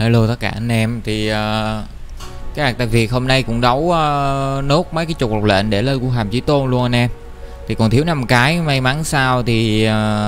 Hello tất cả anh em. Thì cái hạt tại Việt hôm nay cũng đấu nốt mấy cái trục lục lệnh để lên quân hàm chí tôn luôn anh em. Thì còn thiếu 5 cái, may mắn sao thì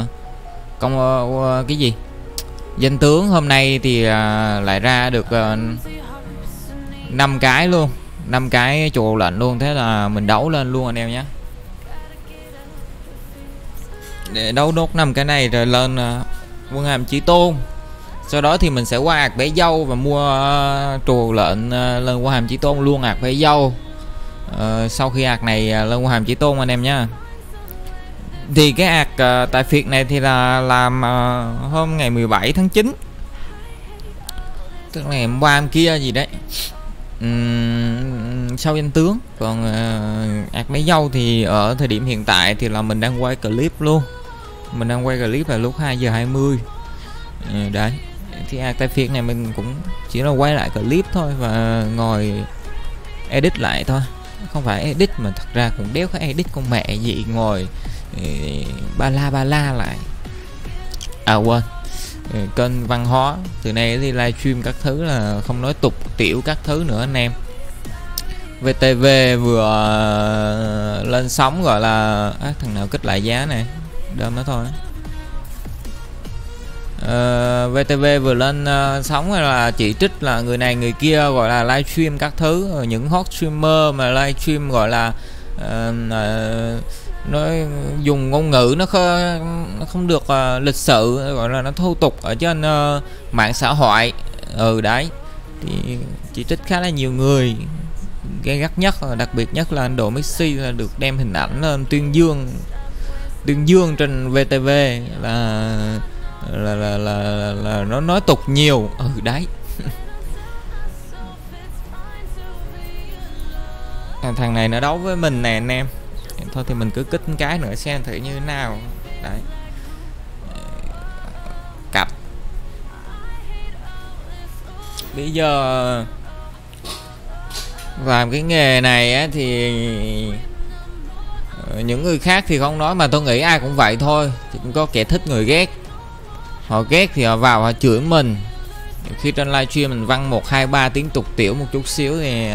cái gì danh tướng hôm nay thì lại ra được 5 cái luôn, 5 cái trục lục lệnh luôn. Thế là mình đấu lên luôn anh em nhé, để đấu nốt 5 cái này rồi lên quân hàm chí tôn. Sau đó thì mình sẽ qua ạc bể dâu và mua trù lệnh lên quân hàm chí tôn luôn ạc bể dâu. Sau khi ạc này lên quân hàm chí tôn anh em nhé. Thì cái ạc tại Việt này thì là làm hôm ngày 17 tháng 9, tức là ngày hôm qua hôm kia gì đấy, sau danh tướng. Còn ạc bể dâu thì ở thời điểm hiện tại thì là mình đang quay clip luôn. Mình đang quay clip là lúc 2 giờ 20 đấy. Thì tại Việt này mình cũng chỉ là quay lại clip thôi và ngồi edit lại thôi, không phải edit mà thật ra cũng đéo có edit con mẹ gì, ngồi ba la lại. Quên, kênh văn hóa từ nay đi livestream các thứ là không nói tục tiểu các thứ nữa anh em. VTV vừa lên sóng gọi là thằng nào kích lại giá này đơm nó thôi. VTV vừa lên sóng là chỉ trích là người này người kia gọi là livestream các thứ, những hot streamer mà livestream gọi là nói dùng ngôn ngữ nó không được lịch sự, gọi là nó thô tục ở trên mạng xã hội. Đấy thì chỉ trích khá là nhiều người. Gay gắt nhất, đặc biệt nhất là anh Độ Messi là được đem hình ảnh lên tuyên dương trên VTV là nó nói tục nhiều. Đấy thằng này nó đấu với mình nè anh em. Thôi thì mình cứ kích cái nữa xem thử như thế nào. Đấy, cặp bây giờ làm cái nghề này á, thì những người khác thì không nói, mà tôi nghĩ ai cũng vậy thôi. Chỉ có kẻ thích người ghét, họ ghét thì họ vào họ chửi mình. Khi trên livestream mình văng 1, 2, 3 tiếng tục tiểu một chút xíu thì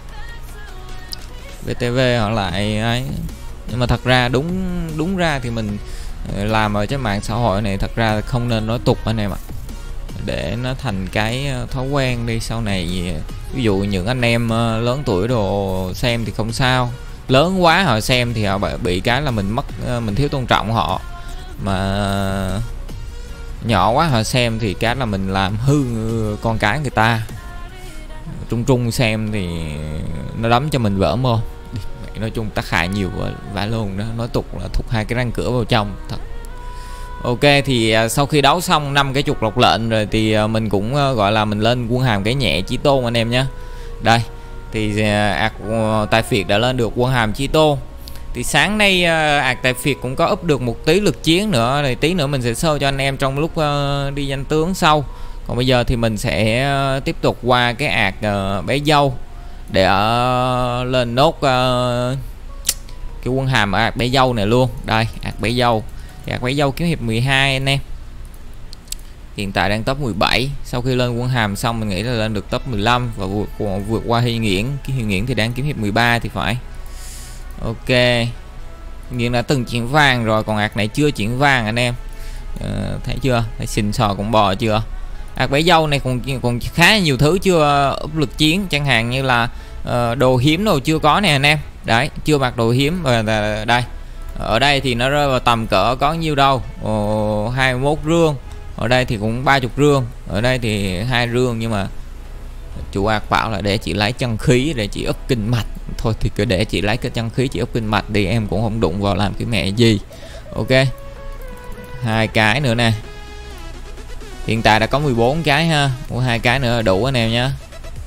VTV họ lại ấy. Nhưng mà thật ra đúng ra thì mình làm ở trên mạng xã hội này thật ra không nên nói tục anh em ạ, để nó thành cái thói quen đi sau này. Ví dụ những anh em lớn tuổi đồ xem thì không sao, lớn quá họ xem thì họ bị cái là mình thiếu tôn trọng họ, mà nhỏ quá họ xem thì cái là mình làm hư con cái người ta. Trung xem thì nó đấm cho mình vỡ mồm. Nói chung tác hại nhiều vãi luôn đó, nói tục là thúc 2 cái răng cửa vào trong thật. Ok, thì sau khi đấu xong 5 cái trục lộc lệnh rồi thì mình cũng gọi là mình lên quân hàm cái nhẹ chí tôn anh em nhé. Đây thì tại Việt đã lên được quân hàm chí tôn. Thì sáng nay tại Việt cũng có up được một tí lực chiến nữa, thì tí nữa mình sẽ show cho anh em trong lúc đi danh tướng sau. Còn bây giờ thì mình sẽ tiếp tục qua cái bé dâu để lên nốt cái quân hàm ở bé dâu này luôn. Đây bé dâu thì bé dâu kiếm hiệp 12 anh em. Hiện tại đang top 17. Sau khi lên quân hàm xong mình nghĩ là lên được top 15 và vượt qua Hy Nghiễn. Cái Hy Nghiễn thì đang kiếm hiệp 13 thì phải. Ok, Nghiễn đã từng chuyển vàng rồi, còn này chưa chuyển vàng anh em. Thấy chưa, thấy xình sò cũng bò chưa. Bé dâu này còn khá nhiều thứ chưa up lực chiến, chẳng hạn như là đồ hiếm đồ chưa có nè anh em. Đấy, chưa mặc đồ hiếm. Đây ở đây thì nó rơi vào tầm cỡ có nhiêu đâu, 21 rương. Ở đây thì cũng 30 rương. Ở đây thì 2 rương, nhưng mà chủ bảo là để chị lấy chân khí để chị up kinh mạch. Thôi thì cứ để chị lấy cái chân khí chị up kinh mạch đi, em cũng không đụng vào làm cái mẹ gì. Ok, 2 cái nữa nè. Hiện tại đã có 14 cái ha, mua 2 cái nữa đủ anh em nhé.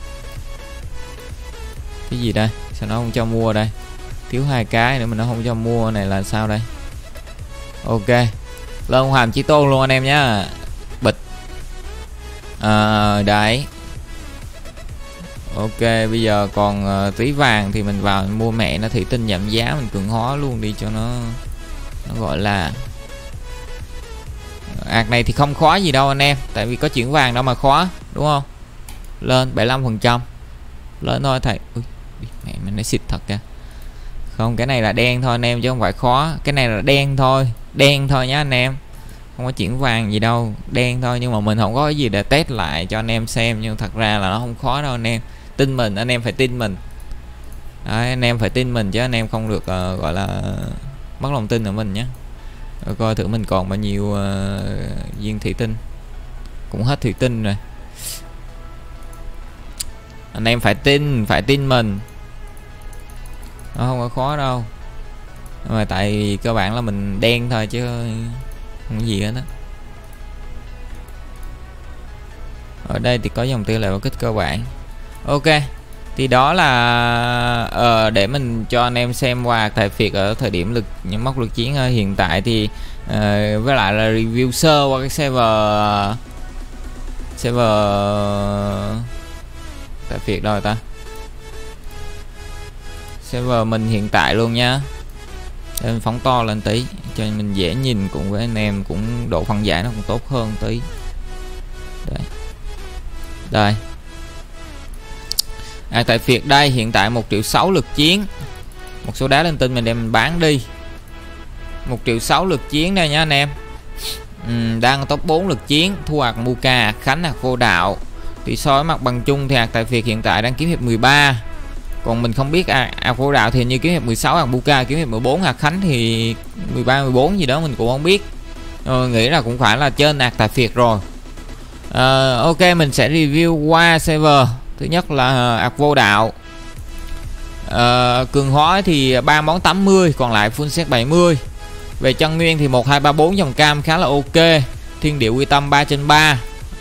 Cái gì đây, sao nó không cho mua đây, thiếu 2 cái nữa mà nó không cho mua này là sao đây. Ok, lên hàm chí tôn luôn anh em nhé. Bịch đấy. Ok, bây giờ còn tí vàng thì mình vào mình mua mẹ nó thủy tinh giảm giá, mình cường hóa luôn đi cho nó gọi là này thì không khó gì đâu anh em, tại vì có chuyển vàng đâu mà khó, đúng không? lên 75%. Lên thôi thầy. Ui, mẹ mình nó xịt thật kìa. Không, cái này là đen thôi anh em chứ không phải khó. Cái này là đen thôi. Đen thôi nhá anh em. Không có chuyển vàng gì đâu. Đen thôi, nhưng mà mình không có cái gì để test lại cho anh em xem. Nhưng thật ra là nó không khó đâu anh em. Tin mình, anh em phải tin mình. Đấy, anh em phải tin mình chứ anh em không được gọi là mất lòng tin ở mình nhé. Rồi coi thử mình còn bao nhiêu viên thủy tinh. Cũng hết thủy tinh rồi. Anh em phải tin mình. Nó không có khó đâu. Mà tại vì cơ bản là mình đen thôi chứ không có gì hết á. Ở đây thì có dòng tỷ lệ và kích cơ bản. Ok. Thì đó là để mình cho anh em xem qua tài phiệt ở thời điểm những mốc lực chiến hiện tại thì với lại là review sơ qua cái server tài phiệt đâu rồi ta, server mình hiện tại luôn nha. Để mình phóng to lên tí cho mình dễ nhìn, cùng với anh em cũng độ phân giải nó cũng tốt hơn tí. Đây. Tại phiệt đây hiện tại 1.6 triệu lực chiến. Một số đá lên tinh mình đem mình bán đi. 1.6 triệu lực chiến đây nha anh em. Đang top 4 lực chiến, thua hạt Muka, hạt Khánh, hạt Vô Đạo. Thì so với mặt bằng chung thì hạt tại phiệt hiện tại đang kiếm hiệp 13. Còn mình không biết hạt Vô Đạo thì như kiếm hiệp 16, hạt Muka kiếm hiệp 14, hạt Khánh thì 13 14 gì đó mình cũng không biết. Nghĩ là cũng phải là trên hạt tại phiệt rồi. Ok, mình sẽ review qua server. Thứ nhất là hạt Vô Đạo. Cường hóa thì 3 món 80, còn lại full set 70. Về chân nguyên thì 1 2 3 4 dòng cam khá là ok. Thiên Địa Quy Tâm 3/3.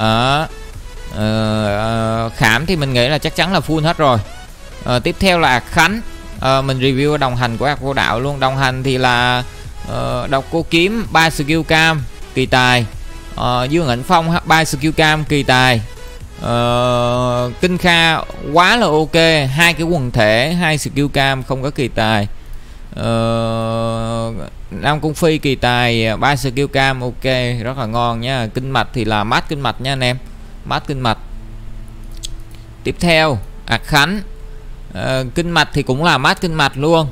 Khảm thì mình nghĩ là chắc chắn là full hết rồi. Tiếp theo là hạt Khánh. Mình review đồng hành của hạt Vô Đạo luôn. Đồng hành thì là độc cô kiếm 3 skill cam kỳ tài. Dương Ảnh Phong 3 skill cam kỳ tài. Kinh Kha quá là ok, 2 cái quần thể 2 skill cam không có kỳ tài. Nam Cung Phi kỳ tài 3 skill cam ok, rất là ngon nha. Kinh Mạch thì là mát kinh mạch nha anh em, mát kinh mạch. Tiếp theo hạt Khánh. Kinh Mạch thì cũng là mát kinh mạch luôn.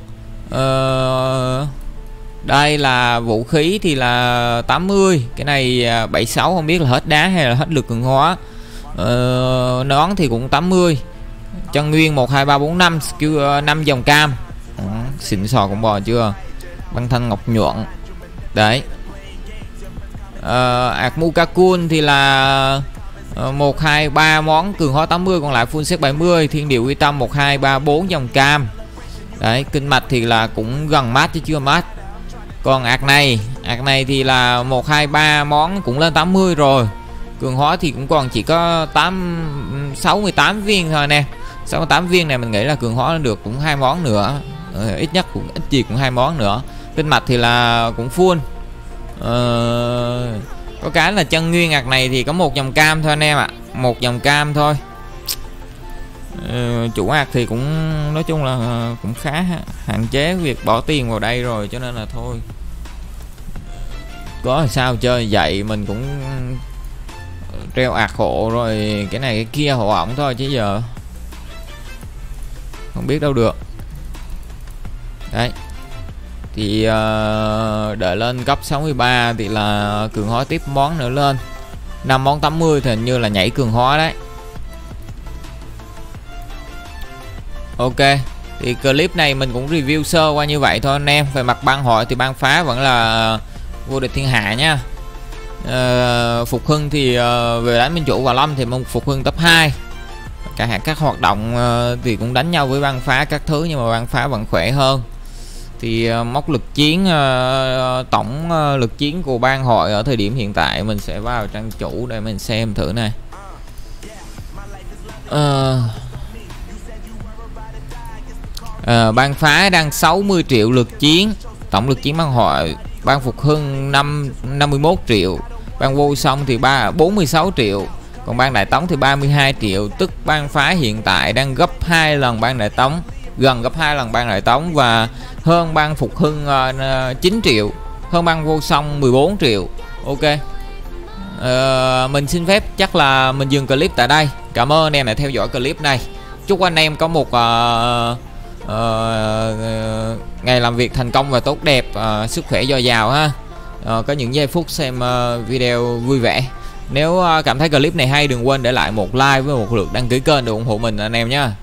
Đây là vũ khí thì là 80, cái này 76 không biết là hết đá hay là hết lực cường hóa. Nón thì cũng 80. Chân nguyên 1 2 3 4 5 skill 5 dòng cam. Xịn sò cũng bò chưa. Băng thanh ngọc nhuận. Đấy. Ạc Mukakun thì là 1 2 3 món cường hóa 80, còn lại full set 70. Thiên Địa Quy Tâm 1 2 3 4 dòng cam. Đấy, kinh mạch thì là cũng gần mát chứ chưa mát. Còn ạc này thì là 1 2 3 món cũng lên 80 rồi. Cường hóa thì cũng còn chỉ có 68 viên thôi nè. 68 viên này mình nghĩ là cường hóa được cũng 2 món nữa. Ít nhất cũng ít gì cũng 2 món nữa. Kinh mạch thì là cũng full. Có cái là chân nguyên ạc này thì có 1 dòng cam thôi anh em ạ. 1 dòng cam thôi. Chủ ạc thì cũng nói chung là cũng khá hạn chế việc bỏ tiền vào đây rồi, cho nên là thôi. Có sao chơi vậy, mình cũng treo ạc hộ rồi cái này cái kia hộ ổng thôi chứ giờ không biết đâu được. Đấy. Thì đợi lên cấp 63 thì là cường hóa tiếp món nữa lên. 5 món 80 thì hình như là nhảy cường hóa đấy. Ok. Thì clip này mình cũng review sơ qua như vậy thôi anh em. Về mặt bang hội thì bang phá vẫn là vô địch thiên hạ nha. Phục Hưng thì về đánh Minh Chủ và Lâm thì mong Phục Hưng top 2. Các hoạt động thì cũng đánh nhau với bang phá các thứ, nhưng mà bang phá vẫn khỏe hơn. Thì mốc lực chiến, tổng lực chiến của bang hội ở thời điểm hiện tại mình sẽ vào trang chủ để mình xem thử này. Bang phá đang 60 triệu lực chiến. Tổng lực chiến bang hội. Bang Phục Hưng 51 triệu. Bang Vô Song thì 46 triệu. Còn bang Đại Tống thì 32 triệu. Tức bang phá hiện tại đang gấp 2 lần bang Đại Tống, gần gấp 2 lần bang Đại Tống, và hơn bang Phục Hưng 9 triệu, hơn bang Vô Song 14 triệu. Ok. Mình xin phép chắc là mình dừng clip tại đây. Cảm ơn anh em đã theo dõi clip này. Chúc anh em có một ngày làm việc thành công và tốt đẹp, sức khỏe dồi dào ha. Có những giây phút xem video vui vẻ. Nếu cảm thấy clip này hay, đừng quên để lại một like với một lượt đăng ký kênh để ủng hộ mình anh em nhé.